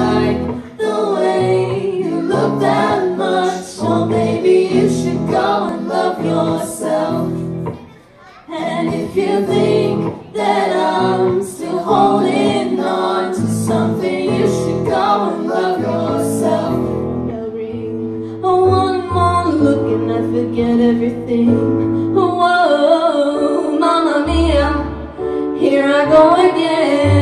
like the way you look that much. Oh, maybe you should go and love yourself. And if you think that I'm still holding on to something, you should go and love yourself. Oh, one more look and I forget everything. Whoa, mamma mia, here I go again.